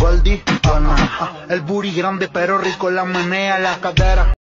Goldie, pana. El booty grande pero rico, la menea, la cadera.